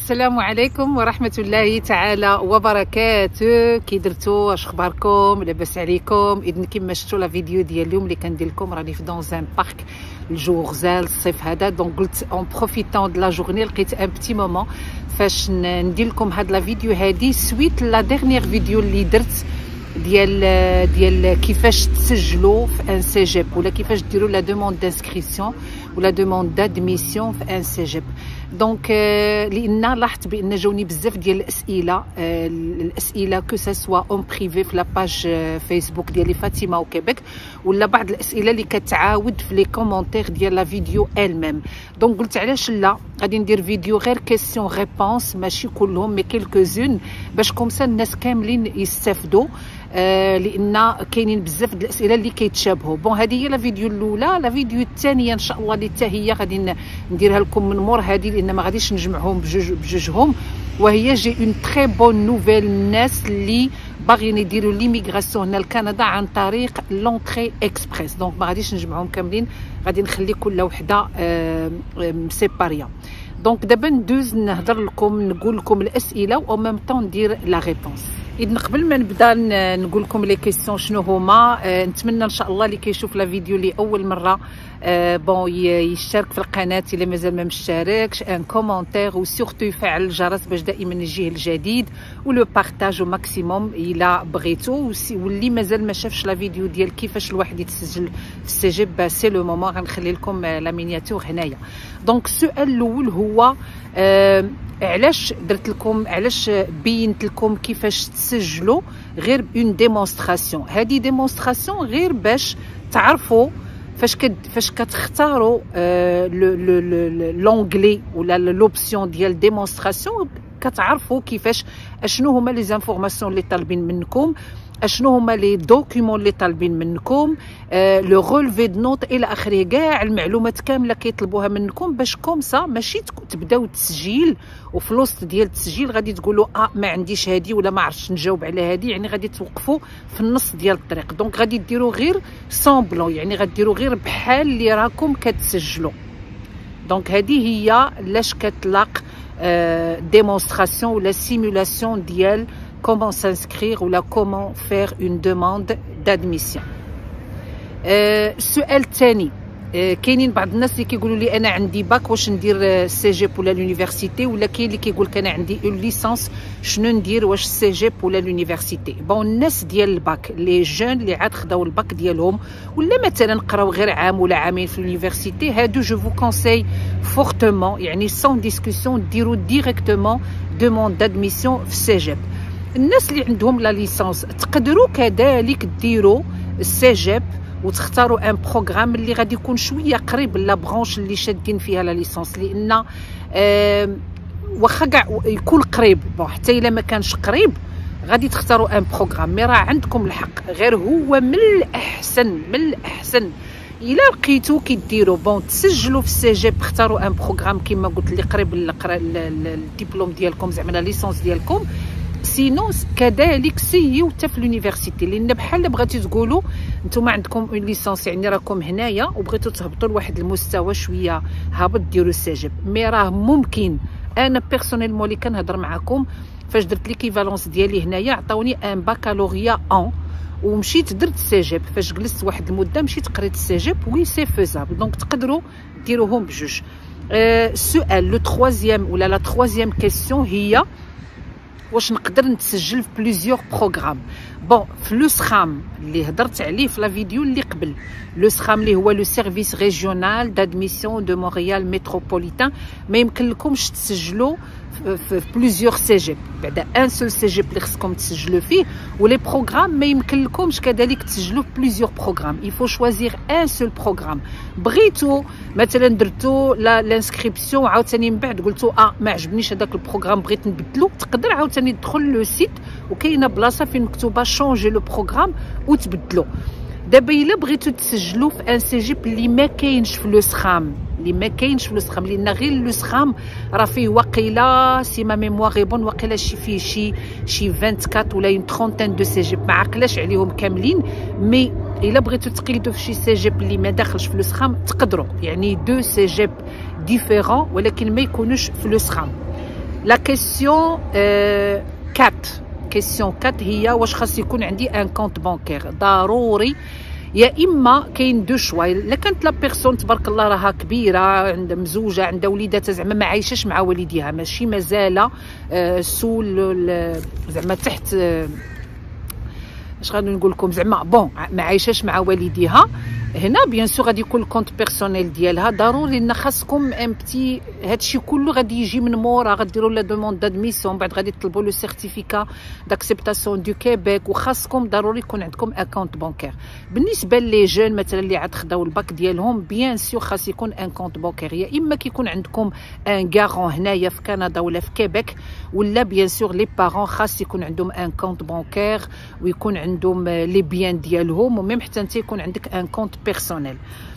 السلام عليكم ورحمة الله تعالى وبركاته. كي درتو؟ اش اخباركم؟ لاباس عليكم؟ اذا كما شفتوا لا فيديو ديال اليوم اللي كندير لكم راني في دون ان بارك، الجو غزال الصيف هذا، دونك قلت اون بروفيتون دو لا جورني لقيت ان بتي مومون فاش ندير لكم هاد لا فيديو هادي سويت لا ديرنيير فيديو اللي درت ديال كيفاش تسجلوا في ان سي جيب ولا كيفاش ديروا لا دوموند دانسكريبسيون ولا دوموند دادميسيون في ان سي جيب. دونك لان لاحظت بان جاوني بزاف ديال الاسئله كو سوا اون بريفي في لاباج فيسبوك ديالي فاطمه وكيبيك، ولا بعض الاسئله اللي كتعاود في لي كومونتير ديال لا فيديو ميم. دونك قلت علاش لا غادي ندير فيديو غير كيسيون ريبونس، ماشي كلهم مي كيلكو زون، باش كومسا الناس كاملين يستافدوا، لان كاينين بزاف د الاسئله اللي كيتشابهوا. بون هذه هي لا فيديو الاولى. لا فيديو الثانيه ان شاء الله اللي حتى هي غادي نديرها لكم من مور هذه، لان ما غاديش نجمعهم بجوجهم، وهي جي اون تري بون نوفيل الناس اللي باغيين يديروا ليميغراسيون هنا لكندا عن طريق لونتري اكسبريس. دونك ما غاديش نجمعهم كاملين، غادي نخلي كل وحده سيباريه. دونك دابا ندوز نهضر لكم، نقول لكم الاسئله و ميم طون ندير لا ريبونس. اذا قبل ما نبدا نقول لكم لي كيسيون شنو هما، نتمنى ان شاء الله اللي كيشوف لا فيديو لاول مره بون يشترك في القناه الا مازال ما مشتركش، ان كومونتير وسورتو يفعل الجرس باش دائما يجيه الجديد، ولو بارطاج ماكسيموم الا بغيتو. واللي مازال ما شافش لا فيديو ديال كيفاش الواحد يتسجل في السي جيب سي لو مومون، غنخلي لكم لا مينياتور هنايا. دونك السؤال الاول هو علاش درت لكم، علاش بينت لكم كيفاش تسجلوا غير اون ديمونستراسيون. هذه ديمونستراسيون غير باش تعرفوا فاش كتختاروا لونغلي ولا لوبسيون ديال ديمونستراسيون، كتعرفوا كيفاش اشنو هما لي زانفورماسيون اللي طالبين منكم، اشنو هما لي دوكيومون اللي طالبين منكم، لو رولفي دو نوت الى اخره، كاع المعلومات كامله كيطلبوها منكم باش كومسا ماشي تبداو التسجيل وفي الوسط ديال التسجيل غادي تقولوا ما عنديش هذه ولا ما عرفتش نجاوب على هذه، يعني غادي توقفوا في النص ديال الطريق. دونك غادي ديروا غير سامبلون، يعني غديروا غير بحال اللي راكم كتسجلوا. دونك هذه هي لاش كتلاق ديمونستراسيون ولا سيمولاسيون ديال comment s'inscrire ou là comment faire une demande d'admission. السؤال الثاني، كاينين بعض الناس اللي كيقولوا لي انا عندي باك واش ندير سي جيب ولا لونيفرسيتي، ولا كاين اللي كيقول لك انا عندي اون ليسانس شنو ندير، واش سي جيب ولا لونيفرسيتي. بون الناس ديال الباك لي جون اللي عاد خداو الباك ديالهم ولا مثلا قراو غير عام ولا عامين في لونيفرسيتي، هادو جو فو كونساي فورتمون يعني سون ديسكوسيون ديروا ديريكتومون دوموند دادميسيون في سي جيب. الناس اللي عندهم لا ليسانس تقدروا كذلك ديروا السي جيب وتختاروا ان بروغرام اللي غادي يكون شويه قريب لا برونش اللي شادين فيها لا ليسانس، لان واخا كاع يكون قريب، بون حتى الا ما كانش قريب غادي تختاروا ان بروغرام، مي راه عندكم الحق. غير هو من الاحسن الا لقيتو كيديروا بون تسجلوا في السي جيب، اختاروا ان بروغرام كما قلت اللي قريب الدبلوم ديالكم، زعما لا ليسانس ديالكم. سينو كذلك سيو حتى في لونيفرسيتي، لان بحال بغيتو تقولوا نتوما عندكم اون ليسانس يعني راكم هنايا وبغيتو تهبطوا لواحد المستوى شويه هابط ديروا السي جيب، مي راه ممكن. انا بيرسونيلمون اللي كنهضر معكم فاش درت ليكيفالونس ديالي هنايا عطاوني ان باكالوريا ان ومشيت درت السي جيب، فاش جلست واحد المده مشيت قريت السي جيب، وي سي فيزابل. دونك تقدروا ديروهم بجوج. السؤال لو تروازيام ولا لا تروازيام كيسيون هي واش نقدر نتسجل في بليزيور بروغرام. بون في لو سخام اللي هضرت عليه في لا فيديو اللي قبل، لو سخام اللي هو لو سيرفيس ريجيونال دادميسيون دو مونريال متروبوليتان، ما يمكن لكمش تسجلوا في بليزيور سي جيب، بعدا ان سول سي جيب اللي خصكم تسجلوا فيه، ولي بروغرام ما يمكن لكمش كذلك تسجلوا في بليزيور بروغرام، يفو شوازيغ ان سول بروغرام. بغيتو مثلا درتو لانسكريبسيون عاوتاني من بعد قلتو ما عجبنيش هذاك البروغرام بغيت نبدلو، تقدر عاوتاني تدخل لو سيت وكاينه بلاصه فين مكتوبه شونجي لو بروغرام وتبدلو. دابا الا بغيتو تسجلوا في ان سي جيب اللي ما كاينش في لو سخام، لان غير لو سخام راه فيه وقيله سي ما ميموار بون وقيله فيه شي 24 ولا اون ترونتين دو سي جيب، ما عقلاش عليهم كاملين. مي الا بغيتو تقيدوا في شي سي جيب اللي ما داخلش في لو سخام تقدروا، يعني دو سي جيب ديفيرون ولكن ما يكونوش في لو سخام. لا كيسيون 4 كيسيون 4 هي واش خاص يكون عندي ان كونت بانكير ضروري. يا اما كاين دو شوا، الا كانت لا بيرسون تبارك الله راها كبيره، عندها مزوجه، عندها وليدات، زعما ما عايشاش مع والديها، ماشي مازال سو زعما تحت اش غادي نقول لكم، زعما بون ما عايشاش مع والديها، هنا بيان سور غادي يكون الكونت بيرسونيل ديالها ضروري. ان خاصكم ان بتي هادشي كله غادي يجي من مورا، غديروا لا دوموند دادميسيون، بعد غادي تطلبوا لو سيرتيفيكا داكسبتاسيون دو كيبيك، وخاصكم ضروري يكون عندكم اكونت بانكير. بالنسبه لي جون مثلا اللي عاد خداو الباك ديالهم بيان سور خاص يكون ان كونت بانكير، يا اما كيكون عندكم ان غارون هنايا في كندا ولا في كيبيك، ولا بيان سور لي بارون خاص يكون عندهم ان كونت بانكير ويكون عندهم لي بيان ديالهم، وميم حتى انت يكون عندك ان كونت بيرسونيل.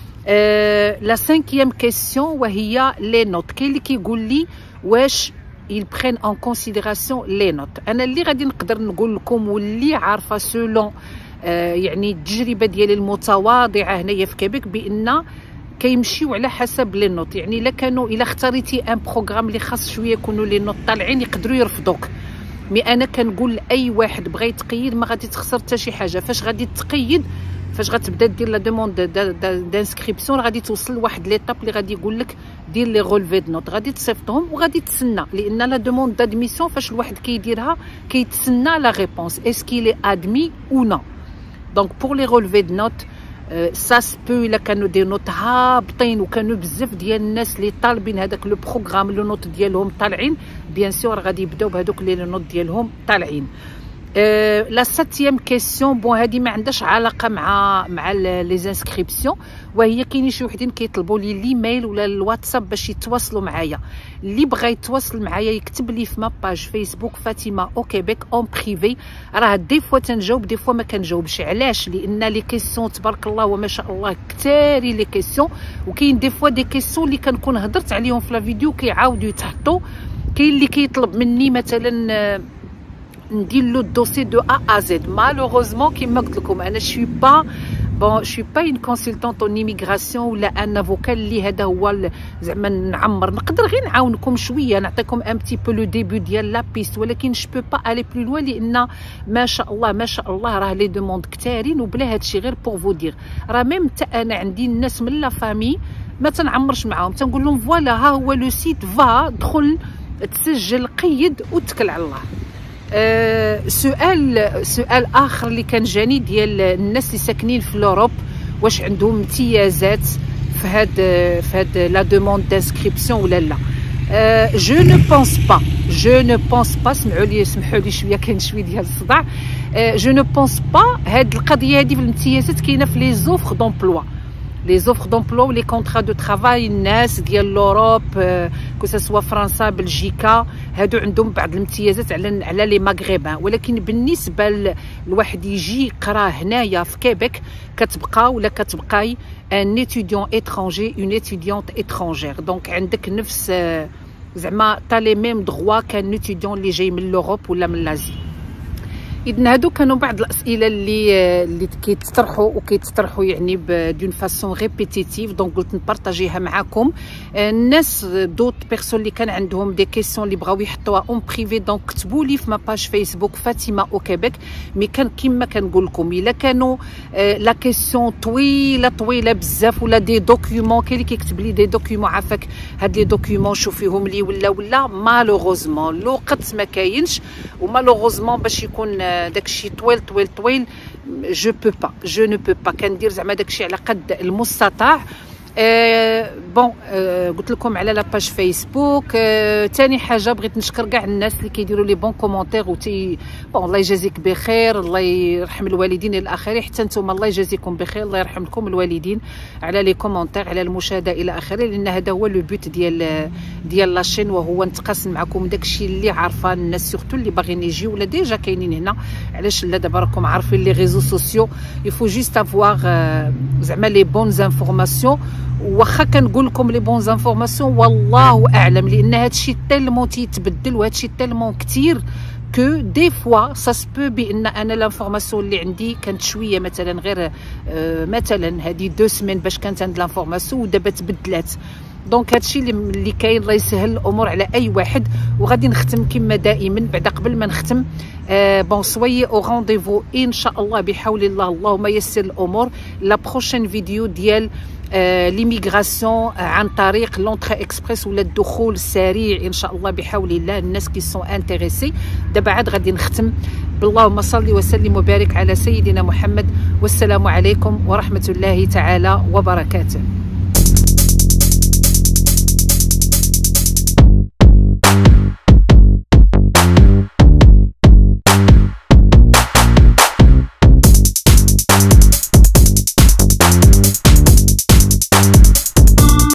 لا سانكيام كيسيون وهي لي نوت. كاين اللي كيقول لي واش ils prennent en considération les notes. انا اللي غادي نقدر نقول لكم واللي عارفه سولون يعني التجربه ديالي المتواضعه هنايا في كيبيك، بان كيمشيو على حسب لي نوت. يعني الا اختاريتي ان بروغرام اللي خاص شويه يكونوا لي نوت طالعين يقدروا يرفضوك، مي انا كنقول لاي واحد بغى يتقيد ما غادي تخسر حتى شي حاجه. فاش غادي تقيد، فاش غتبدا دير لا دوموند دانسكريبسيون، غادي توصل لواحد ليطاب اللي غادي يقول لك دير لي غولفي دو نوت، غادي تصيفطهم وغادي تسنى، لان لا دوموند دادميسيون فاش الواحد كيديرها كيتسنى لا ريبونس اسكي لي ادمي او نو. دونك بور لي غولفي دو نوت سا سبو الا كانوا دي نوت هابطين وكانوا بزاف ديال الناس اللي طالبين هذاك لو بروغرام لو نوت ديالهم طالعين، بيان سور غادي يبداو بهذوك لي نوت ديالهم طالعين. لا ساتيام كيسيون بون هذه ما عندهاش علاقه مع لي زانسكريبسيون، وهي كاينين شي وحدين كيطلبوا لي ليميل ولا الواتساب باش يتواصلوا معايا. اللي بغى يتواصل معايا يكتب لي في ماباج فيسبوك فاطمه او كيبيك اون بريفي، راه دي فوا تنجاوب دي فوا ما كنجاوبش. علاش؟ لان لي كيسيون تبارك الله وما شاء الله كثاري لي كيسيون، وكاين دي فوا دي كيسيون اللي كنكون هضرت عليهم في لا فيديو كيعاودوا يتحطوا. كاين اللي كيطلب مني مثلا ندير له الدوسي دو ا زد. مالوغوزمون كيما قلت لكم انا شوي با اون كونسلتونت اون ايميغراسيون ولا ان افوكا اللي هذا هو زعما نعمر. نقدر غير نعاونكم شويه، نعطيكم ان بتي بو لو ديبي ديال لا بيست، ولكن جو بو با الي بلو لوان، لان ما شاء الله ما شاء الله راه لي دوموند كثارين. وبلا هادشي غير بور فو دير، راه ميم حتى انا عندي الناس من لا فامي ما تنعمرش معاهم، تنقول لهم فوالا ها هو لو سيت، فا دخل تسجل قيد وتكل على الله. سؤال اخر اللي كان جاني ديال الناس اللي ساكنين في لوروب، واش عندهم امتيازات في هاد لا دوموند دانسكريبسيون ولا لا. جو نو بونس با سمحوا لي شويه كاين شويه ديال الصداع. جو نو بونس با هاد القضيه هادي في الامتيازات كاينه في لي زوفر دومبلوا، لي زوفر دومبلوا ولي كونطرا دو ترافاي. الناس ديال لوروب كو سوا فرنسا بلجيكا هادو عندهم بعض الامتيازات على لي مغربان، ولكن بالنسبه لواحد يجي يقرا هنايا في كيبيك كتبقى ولا كتبقاي ان ايتيديون اترونجي اون ايتيديونت اترونجير، دونك عندك نفس زعما تا لي ميم دغوا كان ايتيديون اللي جاي من لوروب ولا من لازي. إذن هادو كانوا بعض الاسئله اللي كيتطرحوا يعني بدون فاسون ريبيتيتيف، دونك قلت نبارطاجيها معكم. الناس دوت بيرسون اللي كان عندهم دي كيسيون اللي بغاو يحطوها اون بريفي، دونك كتبوا لي في ماباج فيسبوك فاطمه او كيبيك. مي كان كيما كنقول لكم الا كانوا لا كيسيون طويله بزاف ولا دي دوكيومون، كاين اللي كيكتب لي دي دوكيومون عافاك هاد لي دوكيومون شوفيهم لي ولا مالوغوزمون الوقت ما كاينش، ومالوغوزمون باش يكون داكشي طويل جو نو بو با كندير زعما داكشي على قد المستطاع. بون قلت لكم على لاباج فيسبوك. ثاني حاجه بغيت نشكر كاع الناس اللي كيديروا لي بون كومونتير بون الله يجازيك بخير، الله يرحم الوالدين الى اخره. حتى نتوما الله يجازيكم بخير، الله يرحم لكم الوالدين على لي كومونتير على المشاهده الى اخره، لان هذا هو لو بوت ديال لاشين، وهو نتقاسم معكم داكشي اللي عارفه الناس سورتو اللي باغيين يجيو ولا ديجا كاينين هنا. علاش لا دابا راكم عارفين لي ريزو سوسيو يفو جوست افواغ زعما لي بون انفورماسيون. واخا كنقول لكم لي بون انفورماسيون والله اعلم، لان هادشي تالمون تيتبدل وهادشي تالمون كتير كو دي فوا سا سبو بان انا لانفورماسيون اللي عندي كانت شويه مثلا غير مثلا هذه 2 سيمين باش كانت عند لانفورماسيون ودابا تبدلات. دونك هادشي اللي كاين. الله يسهل الامور على اي واحد. وغادي نختم كما دائما بعد قبل ما نختم بون سويي او رونديفو ان شاء الله بحول الله. اللهم يسر الامور. لا بروشين فيديو ديال ليميغراسيون عن طريق لونتري اكسبريس ولا الدخول السريع ان شاء الله بحول الله. الناس كي سون انتريسي دابا عاد غادي نختم. اللهم صل وسلم وبارك على سيدنا محمد، والسلام عليكم ورحمه الله تعالى وبركاته.